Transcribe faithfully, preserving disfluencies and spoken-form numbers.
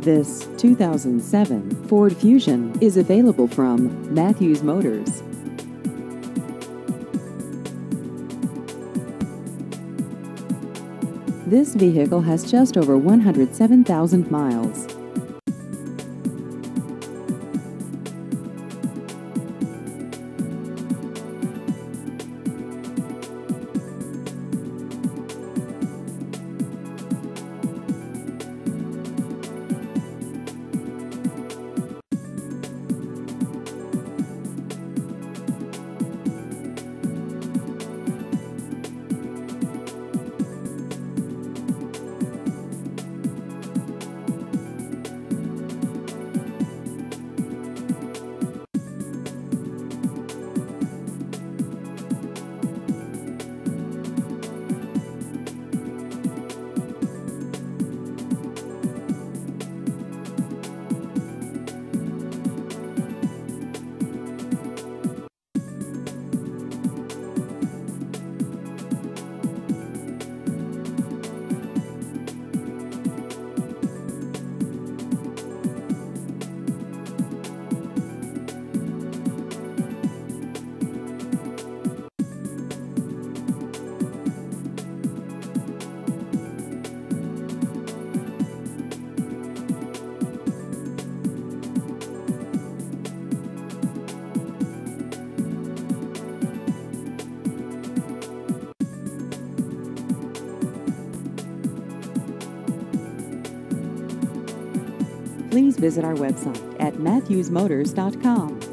This two thousand seven Ford Fusion is available from Matthews Motors. This vehicle has just over one hundred seven thousand miles. Please visit our website at matthews motors dot com.